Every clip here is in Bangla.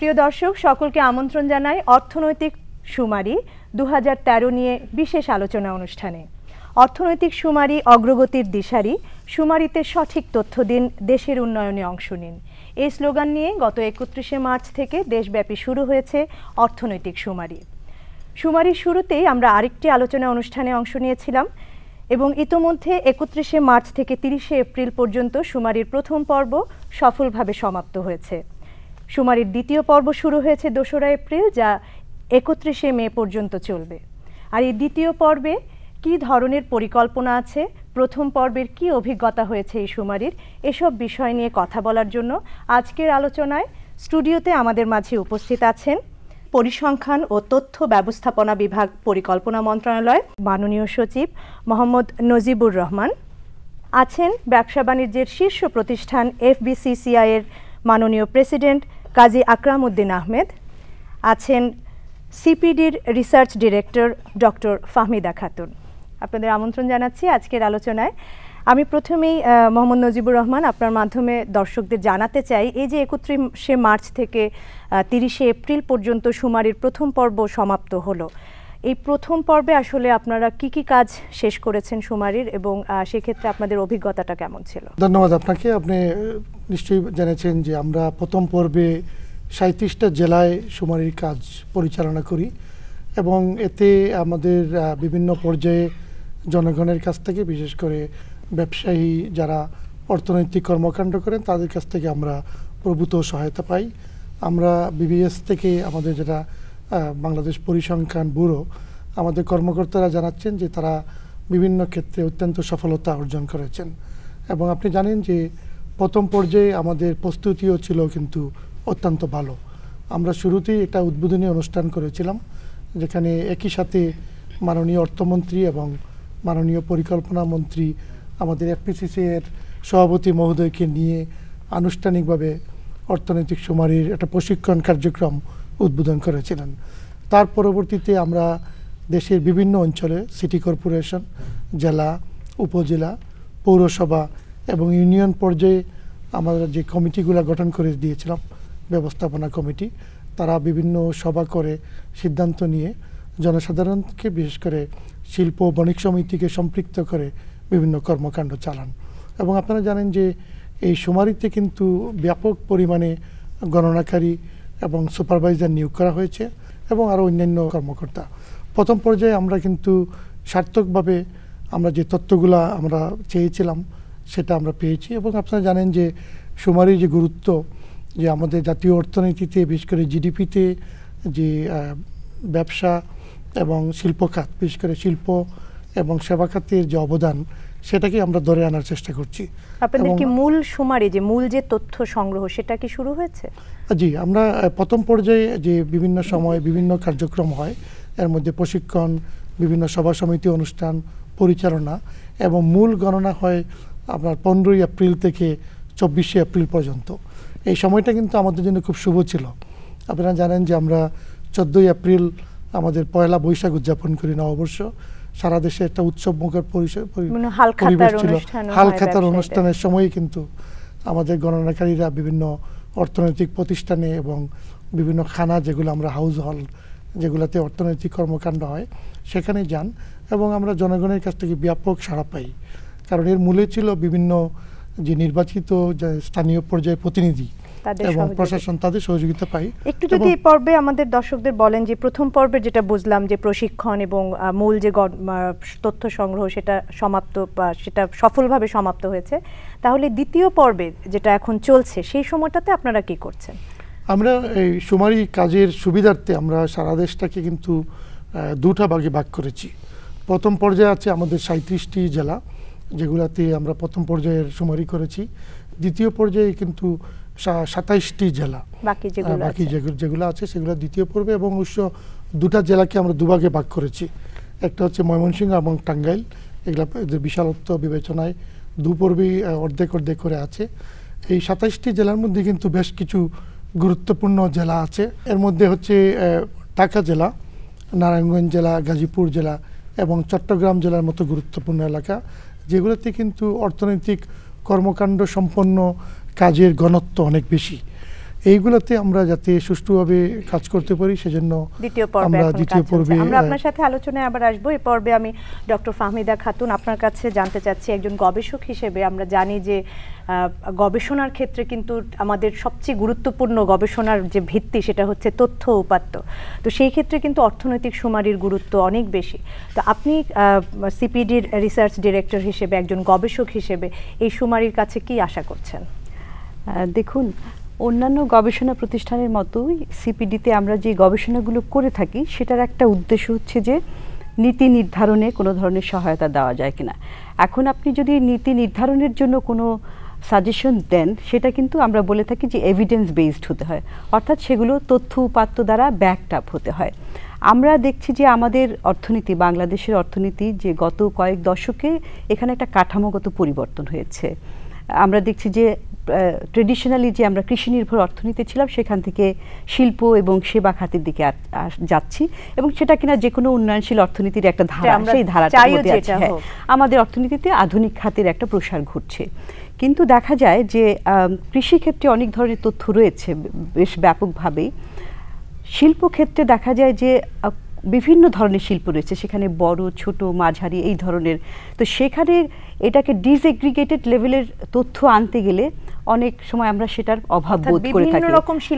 প্রিয় দর্শক, সকলকে আমন্ত্রণ জানাই অর্থনৈতিক সুমারি 2013 নিয়ে বিশেষ আলোচনা অনুষ্ঠানে। অর্থনৈতিক সুমারি অগ্রগতির দিশারি, সুমারিতে সঠিক তথ্য দিন, দেশের উন্নয়নে অংশ নিন। এই স্লোগান নিয়ে গত 31শে মার্চ থেকে দেশব্যাপী শুরু হয়েছে অর্থনৈতিক সুমারি। সুমারির শুরুতেই আমরা আরেকটি আলোচনা অনুষ্ঠানে অংশ নিয়েছিলাম এবং ইতোমধ্যে 31শে মার্চ থেকে 30শে এপ্রিল পর্যন্ত সুমারির প্রথম পর্ব সফলভাবে সমাপ্ত হয়েছে। সুমারির দ্বিতীয় পর্ব শুরু হয়েছে 2রা এপ্রিল, যা 31শে মে পর্যন্ত চলবে। আর এই দ্বিতীয় পর্বে কী ধরনের পরিকল্পনা আছে, প্রথম পর্বের কী অভিজ্ঞতা হয়েছে এই সুমারির, এসব বিষয় নিয়ে কথা বলার জন্য আজকের আলোচনায় স্টুডিওতে আমাদের মাঝে উপস্থিত আছেন পরিসংখ্যান ও তথ্য ব্যবস্থাপনা বিভাগ, পরিকল্পনা মন্ত্রণালয়, মাননীয় সচিব মোহাম্মদ নজিবুর রহমান। আছেন ব্যবসা বাণিজ্যের শীর্ষ প্রতিষ্ঠান FBCCI এর মাননীয় প্রেসিডেন্ট কাজী আকরাম উদ্দিন আহমেদ। আছেন CPDর research director doctor Fahmida Khatun. আপনাদের আমন্ত্রণ জানাচ্ছি আজকের আলোচনায়। আমি প্রথমেই মোহাম্মদ নজিবুর রহমান, আপনার মাধ্যমে দর্শকদের জানাতে চাই, এই যে 31শে মার্চ থেকে 30শে এপ্রিল পর্যন্ত সুমারির প্রথম পর্ব সমাপ্ত হলো, এই প্রথম পর্বে আসলে আপনারা কি কি কাজ শেষ করেছেন সুমারির, এবং সেক্ষেত্রে আপনাদের অভিজ্ঞতাটা কেমন ছিল? ধন্যবাদ আপনাকে। আপনি নিশ্চয়ই জেনেছেন যে আমরা প্রথম পর্বে 37টা জেলায় সুমারির কাজ পরিচালনা করি এবং এতে আমাদের বিভিন্ন পর্যায়ে জনগণের কাছ থেকে, বিশেষ করে ব্যবসায়ী যারা অর্থনৈতিক কর্মকাণ্ড করেন তাদের কাছ থেকে আমরা প্রভূত সহায়তা পাই। আমরা BBS থেকে আমাদের যেটা বাংলাদেশ পরিসংখ্যান ব্যুরো, আমাদের কর্মকর্তারা জানাচ্ছেন যে তারা বিভিন্ন ক্ষেত্রে অত্যন্ত সফলতা অর্জন করেছেন। এবং আপনি জানেন যে প্রথম পর্যায়ে আমাদের প্রস্তুতিও ছিল কিন্তু অত্যন্ত ভালো। আমরা শুরুতেই একটা উদ্বোধনী অনুষ্ঠান করেছিলাম, যেখানে একই সাথে মাননীয় অর্থমন্ত্রী এবং মাননীয় পরিকল্পনা মন্ত্রী আমাদের FPCCI এর সভাপতি মহোদয়কে নিয়ে আনুষ্ঠানিকভাবে অর্থনৈতিক সুমারির একটা প্রশিক্ষণ কার্যক্রম উদ্বোধন করেছিলেন। তার পরবর্তীতে আমরা দেশের বিভিন্ন অঞ্চলে সিটি কর্পোরেশন, জেলা, উপজেলা, পৌরসভা এবং ইউনিয়ন পর্যায়ে আমরা যে কমিটিগুলো গঠন করে দিয়েছিলাম, ব্যবস্থাপনা কমিটি, তারা বিভিন্ন সভা করে সিদ্ধান্ত নিয়ে জনসাধারণকে, বিশেষ করে শিল্প বণিক সমিতিকে সম্পৃক্ত করে বিভিন্ন কর্মকাণ্ড চালান। এবং আপনারা জানেন যে এই সুমারিতে কিন্তু ব্যাপক পরিমাণে গণনাকারী এবং সুপারভাইজার নিয়োগ করা হয়েছে এবং আরও অন্যান্য কর্মকর্তা। প্রথম পর্যায়ে আমরা কিন্তু সার্থকভাবে আমরা যে তথ্যগুলো আমরা চেয়েছিলাম সেটা আমরা পেয়েছি। এবং আপনারা জানেন যে সুমারির যে গুরুত্ব, যে আমাদের জাতীয় অর্থনীতিতে, বিশেষ করে GDP-তে যে ব্যবসা এবং শিল্প খাত, বিশেষ করে শিল্প এবং সেবা খাতের যে অবদান, সেটাকে আমরা ধরে আনার চেষ্টা করছি। আপনাদের কি মূল সুমারি, যে মূল যে তথ্য সংগ্রহ, সেটা কি শুরু হয়েছে? জি, আমরা প্রথম পর্যায়ে যে বিভিন্ন সময় বিভিন্ন কার্যক্রম হয়, এর মধ্যে প্রশিক্ষণ, বিভিন্ন সভা সমিতি অনুষ্ঠান পরিচালনা এবং মূল গণনা হয় আপনার 15ই এপ্রিল থেকে 24শে এপ্রিল পর্যন্ত। এই সময়টা কিন্তু আমাদের জন্য খুব শুভ ছিল। আপনারা জানেন যে আমরা 14ই এপ্রিল আমাদের পয়লা বৈশাখ উদযাপন করি, নববর্ষ। সারা দেশে একটা উৎসবমুখর পরিবেশ ছিল। হালখাতার অনুষ্ঠানের সময় কিন্তু আমাদের গণনাকারীরা বিভিন্ন অর্থনৈতিক প্রতিষ্ঠানে এবং বিভিন্ন খানা, যেগুলো আমরা হাউস হল, যেগুলোতে অর্থনৈতিক কর্মকাণ্ড হয়, সেখানে যান এবং আমরা জনগণের কাছ থেকে ব্যাপক সাড়া পাই। কারণ এর মূলে ছিল বিভিন্ন যে নির্বাচিত স্থানীয় পর্যায়ে প্রতিনিধি এবং প্রশাসন, তাদের সহযোগিতা পাই। একটু যদি এই পর্বে আমাদের দর্শকদের বলেন যে প্রথম পর্বে যেটা বুঝলাম যে প্রশিক্ষণ এবং মূল যে তথ্য সংগ্রহ, সেটা সমাপ্ত বা সেটা সফলভাবে সমাপ্ত হয়েছে, তাহলে দ্বিতীয় পর্বে যেটা এখন চলছে সেই সময়টাতে আপনারা কি করছেন? আমরা এই সুমারি কাজের সুবিধার্থে আমরা সারা দেশটাকে কিন্তু 2টা ভাগে ভাগ করেছি। প্রথম পর্যায়ে আছে আমাদের 37টি জেলা, যেগুলাতে আমরা প্রথম পর্যায়ের সুমারি করেছি। দ্বিতীয় পর্যায়ে কিন্তু 27টি জেলা, বাকি যেগুলো আছে সেগুলো দ্বিতীয় পর্বে। এবং অবশ্য 2টা জেলাকে আমরা দুভাগে ভাগ করেছি। একটা হচ্ছে ময়মনসিংহ এবং টাঙ্গাইল। এগুলা বিশালত্ব বিবেচনায় 2 পর্বেই অর্ধেক অর্ধেক করে আছে। এই 27টি জেলার মধ্যে কিন্তু বেশ কিছু গুরুত্বপূর্ণ জেলা আছে। এর মধ্যে হচ্ছে ঢাকা জেলা, নারায়ণগঞ্জ জেলা, গাজীপুর জেলা এবং চট্টগ্রাম জেলার মতো গুরুত্বপূর্ণ এলাকা, যেগুলোতে কিন্তু অর্থনৈতিক কর্মকাণ্ড সম্পন্ন কাজের ঘনত্ব অনেক বেশি। এইগুলোতে আমরা যাতে সুষ্ঠুভাবে কাজ করতে পারি সেজন্য আমরা দ্বিতীয় পর্বে আমরা আপনার সাথে আলোচনায় আবার আসবো। এই পর্বে আমি ডক্টর ফাহমিদা খাতুন আপনার কাছে জানতে চাচ্ছি, একজন গবেষক হিসেবে আমরা জানি যে গবেষণার ক্ষেত্রে কিন্তু আমাদের সবচেয়ে গুরুত্বপূর্ণ গবেষণার যে ভিত্তি সেটা হচ্ছে তথ্য উপাত্ত। তো সেই ক্ষেত্রে কিন্তু অর্থনৈতিক শুমারির গুরুত্ব অনেক বেশি। তো আপনি সিপিডির রিসার্চ ডিরেক্টর হিসেবে, একজন গবেষক হিসেবে এই শুমারির কাছে কি আশা করছেন? দেখুন, অন্যান্য গবেষণা প্রতিষ্ঠানের মতোই সিপিডিতে আমরা যে গবেষণাগুলো করে থাকি সেটার একটা উদ্দেশ্য হচ্ছে যে নীতি নির্ধারণে কোনো ধরনের সহায়তা দেওয়া যায় কিনা। এখন আপনি যদি নীতি নির্ধারণের জন্য কোনো সাজেশন দেন সেটা কিন্তু আমরা বলে থাকি যে এভিডেন্স বেসড হতে হয়, অর্থাৎ সেগুলো তথ্য উপাত্ত দ্বারা ব্যাকড আপ হতে হয়। আমরা দেখছি যে আমাদের অর্থনীতি, বাংলাদেশের অর্থনীতি যে গত কয়েক দশকে এখানে একটা কাঠামোগত পরিবর্তন হয়েছে। আমরা দেখছি যে ট্রেডিশনালি যে আমরা কৃষি নির্ভর অর্থনীতি ছিলাম সেখান থেকে শিল্প এবং সেবা খাতের দিকে যাচ্ছি, এবং সেটা কিনা যে কোনো উন্নয়নশীল অর্থনীতির একটা ধারা, সেই ধারাটার মধ্যে আছে। হ্যাঁ, আমাদের অর্থনীতিতে আধুনিক খাতের একটা প্রসার ঘটছে। কিন্তু দেখা যায় যে কৃষি ক্ষেত্রে অনেক ধরনের তথ্য রয়েছে বেশ ব্যাপকভাবেই। শিল্পক্ষেত্রে দেখা যায় যে বিভিন্ন ধরনের শিল্প রয়েছে, সেখানে বড়, ছোট, মাঝারি এই ধরনের। তো সেখানে এটাকে ডিসএগ্রিগেটেড লেভেলের তথ্য আনতে গেলে অনেক সময় আমরা সেটার অভাব বোধ করে থাকি।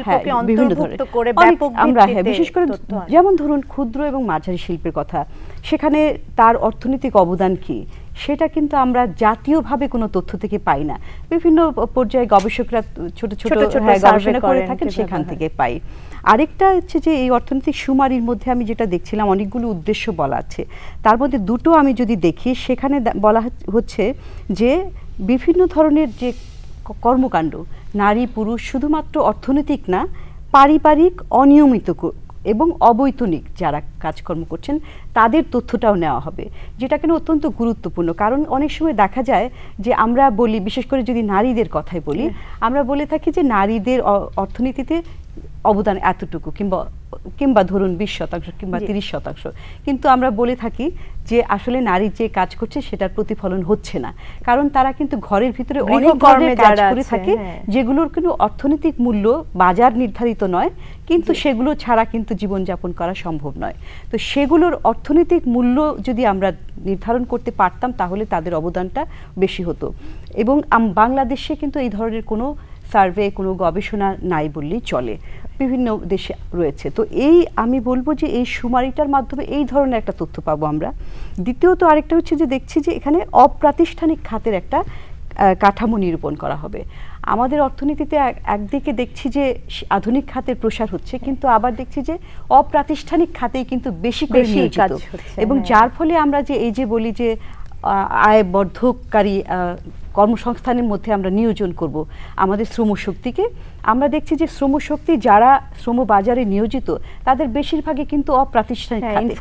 আমরা বিশেষ করে যেমন ধরুন ক্ষুদ্র এবং মাঝারি শিল্পের কথা, সেখানে তার অর্থনৈতিক অবদান কি সেটা কিন্তু আমরা জাতীয়ভাবে কোনো তথ্য থেকে পাই না। বিভিন্ন পর্যায়ে গবেষকরা ছোট ছোট গবেষণা করে থাকেন, সেখান থেকে পাই। আরেকটা হচ্ছে যে এই অর্থনৈতিক শুমারির মধ্যে আমি যেটা দেখছিলাম অনেকগুলো উদ্দেশ্য বলা আছে, তার মধ্যে দুটো আমি যদি দেখি সেখানে বলা হচ্ছে যে বিভিন্ন ধরনের যে কর্মকাণ্ড, নারী পুরুষ শুধুমাত্র অর্থনৈতিক না, পারিবারিক অনিয়মিত এবং অবৈতনিক যারা কাজকর্ম করছেন তাদের তথ্যটাও নেওয়া হবে, যেটা কেন অত্যন্ত গুরুত্বপূর্ণ। কারণ অনেক সময় দেখা যায় যে আমরা বলি, বিশেষ করে যদি নারীদের কথাই বলি, আমরা বলে থাকি যে নারীদের অর্থনীতিতে অবদান এতটুকু, কিংবা ধরুন 20% কিংবা 30%, কিন্তু আমরা বলে থাকি যে আসলে নারী যে কাজ করছে সেটার প্রতিফলন হচ্ছে না, কারণ তারা কিন্তু ঘরের ভিতরে অনেক ধরনের কাজ করে থাকে যেগুলোর কোনো অর্থনৈতিক মূল্য বাজার নির্ধারিত নয়, কিন্তু সেগুলো ছাড়া কিন্তু জীবনযাপন করা সম্ভব নয়। তো সেগুলোর অর্থনৈতিক মূল্য যদি আমরা নির্ধারণ করতে পারতাম তাহলে তাদের অবদানটা বেশি হতো। এবং বাংলাদেশে কিন্তু এই ধরনের কোনো সার্ভে, কোনো গবেষণা নাই বললেই চলে, বিভিন্ন দেশে রয়েছে। তো আমি বলবো যে এই শুমারিটার মাধ্যমে এই ধরনের একটা তথ্য পাবো আমরা। দ্বিতীয়ত আরেকটা হচ্ছে যে দেখছি যে এখানে অপ্রাতিষ্ঠানিক খাতের একটা কাঠামো নিরূপণ করা হবে। আমাদের অর্থনীতিতে একদিকে দেখছি যে আধুনিক খাতের প্রসার হচ্ছে, কিন্তু আবার দেখছি যে অপ্রাতিষ্ঠানিক খাতেই কিন্তু বেশি করে নিয়োজিত, এবং যার ফলে আমরা যে এই যে বলি যে আয় বর্ধককারী কর্মসংস্থানের মধ্যে আমরা নিয়োজন করব আমাদের শ্রমশক্তিকে, আমরা দেখছি যে শ্রমশক্তি যারা শ্রম বাজারে নিয়োজিত তাদের বেশিরভাগই কিন্তু অপ্রাতিষ্ঠানিক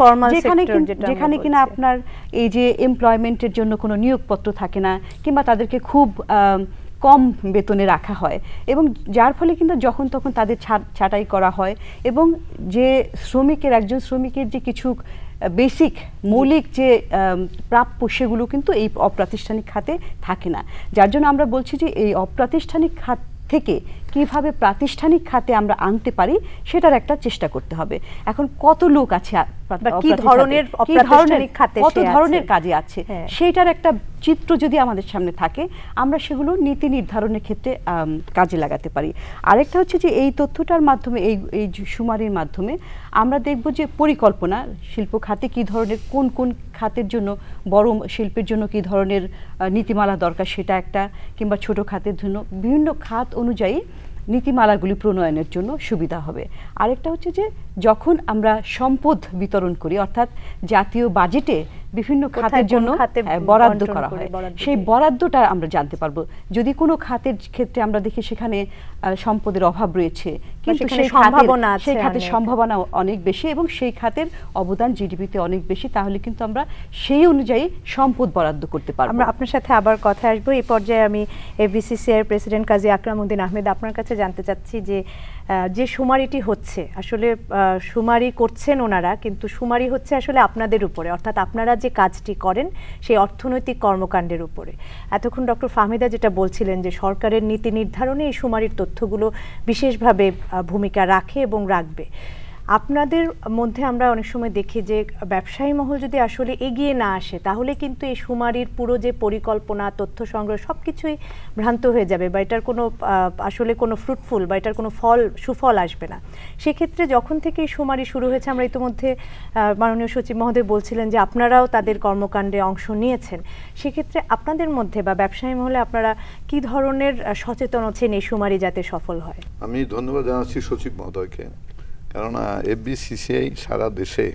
যেখানে কিনা আপনার এই যে এমপ্লয়মেন্টের জন্য কোনো নিয়োগপত্র থাকে না, কিংবা তাদেরকে খুব কম বেতনে রাখা হয়, এবং যার ফলে কিন্তু যখন তখন তাদের ছাঁটাই করা হয়, এবং যে একজন শ্রমিকের যে কিছু বেসিক মৌলিক যে প্রাপ্য সেগুলো কিন্তু এই অপ্রাতিষ্ঠানিক খাতে থাকে না। যার জন্য আমরা বলছি যে এই অপ্রাতিষ্ঠানিক খাত থেকে কিভাবে প্রাতিষ্ঠানিক খাতে আমরা আনতে পারি সেটার একটা চেষ্টা করতে হবে। এখন কত লোক আছে, কি ধরনের কত ধরনের কাজে আছে, সেইটার একটা চিত্র যদি আমাদের সামনে থাকে আমরা সেগুলো নীতি নির্ধারণের ক্ষেত্রে কাজে লাগাতে পারি। আরেকটা হচ্ছে যে এই তথ্যটার মাধ্যমে, এই শুমারির মাধ্যমে আমরা দেখব যে পরিকল্পনা শিল্প খাতে কি ধরনের, কোন কোন খাতের জন্য, বড় শিল্পের জন্য কি ধরনের নীতিমালা দরকার সেটা একটা, কিংবা ছোট খাতের জন্য বিভিন্ন খাত অনুযায়ী নীতিমালাগুলি প্রণয়নের জন্য সুবিধা হবে। আরেকটা হচ্ছে যে যখন আমরা সম্পদ বিতরণ করি, অর্থাৎ জাতীয় বাজেটে বিভিন্ন খাতের জন্য বরাদ্দ করা হয়, সেই বরাদ্দটা আমরা জানতে পারবো। যদি কোনো খাতের ক্ষেত্রে আমরা দেখি সেখানে সম্পদের অভাব রয়েছে, কিন্তু সেই খাতের সম্ভাবনা অনেক বেশি এবং সেই খাতের অবদান জিডিপিতে অনেক বেশি, তাহলে কিন্তু আমরা সেই অনুযায়ী সম্পদ বরাদ্দ করতে পারবো। আমরা আপনার সাথে আবার কথা আসবো। এই পর্যায়ে আমি এফবিসিসিআই এর প্রেসিডেন্ট কাজী আকরাম উদ্দিন আহমেদ আপনার কাছে জানতে চাচ্ছি যে যে শুমারিটি হচ্ছে আসলে শুমারি করছেন ওনারা, কিন্তু শুমারি হচ্ছে আসলে আপনাদের উপরে, অর্থাৎ আপনারা যে কাজটি করেন সেই অর্থনৈতিক কর্মকাণ্ডের উপরে। এতক্ষণ ডক্টর ফাহমিদা যেটা বলছিলেন যে সরকারের নীতি নির্ধারণে এই শুমারির তথ্যগুলো বিশেষভাবে ভূমিকা রাখে এবং রাখবে। আপনাদের মধ্যে আমরা অনেক সময় দেখি যে ব্যবসায়ী মহল যদি আসলে এগিয়ে না আসে তাহলে কিন্তু এই শুমারির পুরো যে পরিকল্পনা, তথ্য সংগ্রহ সবকিছুই ভ্রান্ত হয়ে যাবে বা এটার কোনো আসলে কোনো ফ্রুটফুল বা এটার কোনো সুফল আসবে না। সেক্ষেত্রে যখন থেকে এই শুমারি শুরু হয়েছে, আমরা ইতিমধ্যে মাননীয় সচিব মহোদয় বলছিলেন যে আপনারাও তাদের কর্মকাণ্ডে অংশ নিয়েছেন, সেক্ষেত্রে আপনাদের মধ্যে বা ব্যবসায়ী মহলে আপনারা কি ধরনের সচেতন আছেন এই শুমারি যাতে সফল হয়? আমি ধন্যবাদ জানাচ্ছি সচিব মহোদয়কে, কেননা এফবিসিসিআই সারা দেশে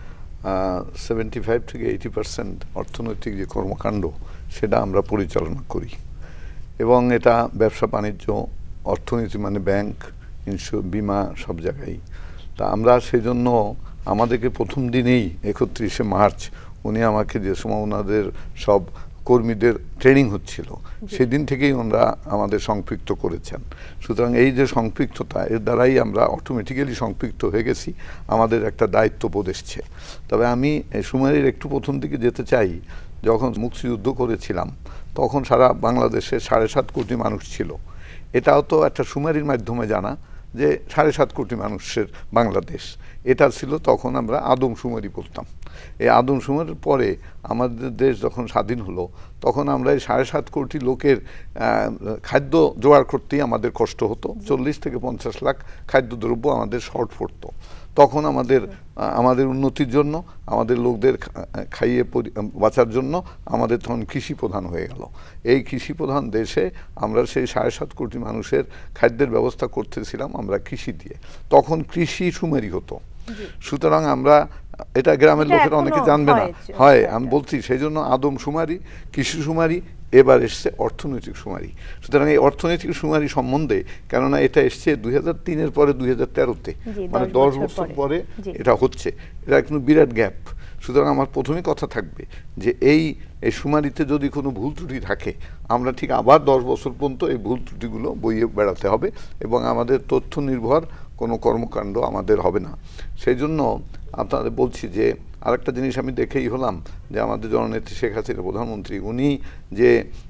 75 থেকে 80% অর্থনৈতিক যে কর্মকাণ্ড সেটা আমরা পরিচালনা করি, এবং এটা ব্যবসা বাণিজ্য, অর্থনীতি মানে ব্যাংক, বিমা, সব জায়গায়। তা আমরা সেজন্য আমাদেরকে প্রথম দিনেই 31শে মার্চ উনি আমাকে যে সময় ওনাদের সব কর্মীদের ট্রেনিং হচ্ছিল সেদিন থেকেই ওনারা আমাদের সম্পৃক্ত করেছেন। সুতরাং এই যে সম্পৃক্ততা, এর দ্বারাই আমরা অটোমেটিক্যালি সম্পৃক্ত হয়ে গেছি, আমাদের একটা দায়িত্ববোধ এসছে। তবে আমি শুমারির একটু প্রথম দিকে যেতে চাই। যখন মুক্তিযুদ্ধ করেছিলাম তখন সারা বাংলাদেশে 7.5 কোটি মানুষ ছিল। এটাও তো একটা শুমারির মাধ্যমে জানা যে 7.5 কোটি মানুষের বাংলাদেশ, এটা ছিল তখন আমরা আদমশুমারি করতাম। এই আদমশুমারির পরে আমাদের দেশ যখন স্বাধীন হলো তখন আমরা এই 7.5 কোটি লোকের খাদ্য জোগাড় করতেই আমাদের কষ্ট হতো। 40 থেকে 50 লাখ খাদ্যদ্রব্য আমাদের শর্ট পড়তো। তখন আমাদের উন্নতির জন্য, আমাদের লোকদের খাইয়ে বাঁচার জন্য আমাদের তখন কৃষি প্রধান হয়ে গেল। এই কৃষি প্রধান দেশে আমরা সেই 7.5 কোটি মানুষের খাদ্যের ব্যবস্থা করতেছিলাম আমরা কৃষি দিয়ে। তখন কৃষি শুমারি হতো। সুতরাং আমরা, এটা গ্রামের লোকেরা অনেকে জানবে না, হয় আমি বলছি, সেই জন্য আদমশুমারি, কৃষি শুমারি, এবার এসছে অর্থনৈতিক শুমারি। সুতরাং এই অর্থনৈতিক শুমারি সম্বন্ধে, কেননা এটা এসছে 2003-এর পরে 2013-তে, মানে 10 বছর পরে এটা হচ্ছে, এটা কিন্তু বিরাট গ্যাপ। সুতরাং আমার প্রথমেই কথা থাকবে যে এই শুমারিতে যদি কোনো ভুল ত্রুটি থাকে, আমরা ঠিক আবার 10 বছর পর্যন্ত এই ভুল ত্রুটিগুলো বইয়ে বেড়াতে হবে এবং আমাদের তথ্য নির্ভর কোনো কর্মকাণ্ড আমাদের হবে না। সেই জন্য আপনাদের বলছি যে আরেকটা জিনিস আমি দেখেই হলাম যে আমাদের জননেত্রী শেখ হাসিনা প্রধানমন্ত্রী, উনি যে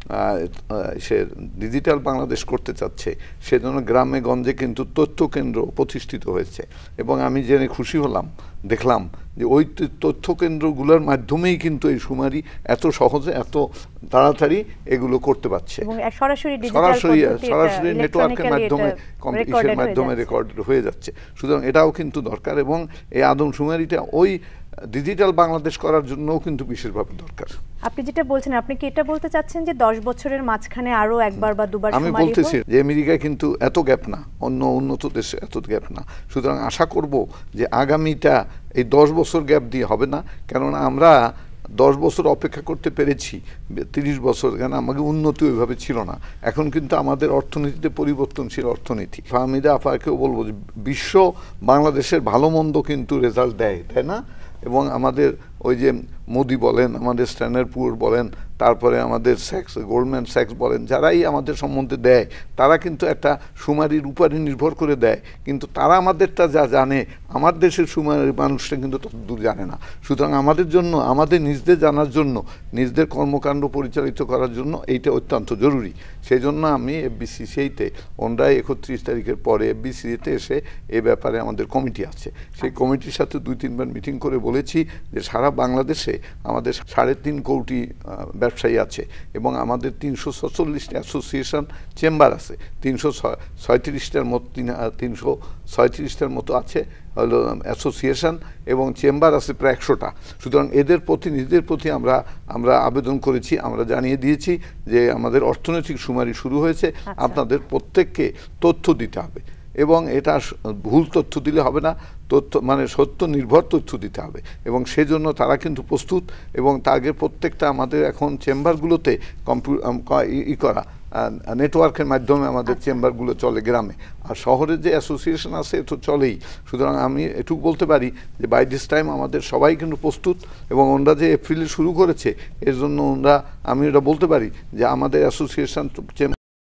সে ডিজিটাল বাংলাদেশ করতে চাচ্ছে, সেজন্য গ্রামে গঞ্জে কিন্তু তথ্য কেন্দ্র প্রতিষ্ঠিত হয়েছে। এবং আমি জেনে খুশি হলাম, দেখলাম যে ওই তথ্য কেন্দ্রগুলোর মাধ্যমেই কিন্তু এই শুমারি এত সহজে, এত তাড়াতাড়ি এগুলো করতে পারছে। সরাসরি নেটওয়ার্কের মাধ্যমে, কম্পিটিশনের মাধ্যমে রেকর্ড হয়ে যাচ্ছে। সুতরাং এটাও কিন্তু দরকার, এবং এই আদমশুমারিটা ওই ডিজিটাল বাংলাদেশ করার জন্যও কিন্তু বিশেষভাবে দরকার। আপনি যেটা বলছেন, আপনি কি এটা বলতে চাচ্ছেন যে 10 বছরের মাঝখানে আরো একবার বা দুবার? আমি বলতেছি যে আমেরিকায় কিন্তু এত গ্যাপ না, অন্য উন্নত দেশে এত গ্যাপ না। সুতরাং আশা করব যে আগামীটা এই 10 বছর গ্যাপ দিয়ে হবে না, কেননা আমরা 10 বছর অপেক্ষা করতে পেরেছি, 30 বছর, কেন আমাকে উন্নতি ওইভাবে ছিল না। এখন কিন্তু আমাদের অর্থনীতিতে পরিবর্তনশীল অর্থনীতি। ফাহমিদা আপাকেও বলবো যে বিশ্ব বাংলাদেশের ভালো মন্দ কিন্তু রেজাল্ট দেয়, তাই না? এবং আমাদের ওই যে মোদি বলেন, আমাদের স্ট্যান্ডার্ড পুয়ার বলেন, তারপরে আমাদের গোল্ডম্যান স্যাক্স বলেন, যারাই আমাদের সম্বন্ধে দেয় তারা কিন্তু একটা শুমারির উপরে নির্ভর করে দেয়, কিন্তু তারা আমাদেরটা যা জানে, আমার দেশের শুমারির মানুষটা কিন্তু তত দূর জানে না। সুতরাং আমাদের জন্য, আমাদের নিজেদের জানার জন্য, নিজেদের কর্মকাণ্ড পরিচালিত করার জন্য এইটা অত্যন্ত জরুরি। সেই জন্য আমি এফবিসিসিআইতে ওনরা 31 তারিখের পরে এফবিসিসিতে এসে এ ব্যাপারে আমাদের কমিটি আছে, সেই কমিটির সাথে 2-3 বার মিটিং করে বলেছি যে সারা বাংলাদেশে আমাদের 3.5 কোটি ব্যবসায়ী আছে এবং আমাদের 346টা অ্যাসোসিয়েশন চেম্বার আছে, 336টার মতো আছে হলো অ্যাসোসিয়েশন, এবং চেম্বার আছে প্রায় 100টা। সুতরাং এদের প্রতিনিধিদের প্রতি আমরা আবেদন করেছি, আমরা জানিয়ে দিয়েছি যে আমাদের অর্থনৈতিক শুমারি শুরু হয়েছে, আপনাদের প্রত্যেককে তথ্য দিতে হবে, এবং এটা ভুল তথ্য দিলে হবে না, তথ্য মানে সত্য নির্ভর তথ্য দিতে হবে, এবং সেজন্য তারা কিন্তু প্রস্তুত। এবং তার প্রত্যেকটা আমাদের এখন চেম্বারগুলোতে করা নেটওয়ার্কের মাধ্যমে আমাদের চেম্বারগুলো চলে গ্রামে, আর শহরের যে অ্যাসোসিয়েশন আছে এ তো চলেই। সুতরাং আমি এটুকু বলতে পারি যে বাই দিস টাইম আমাদের সবাই কিন্তু প্রস্তুত, এবং ওনরা যে এপ্রিলে শুরু করেছে এর জন্য আমি এটা বলতে পারি যে আমাদের অ্যাসোসিয়েশন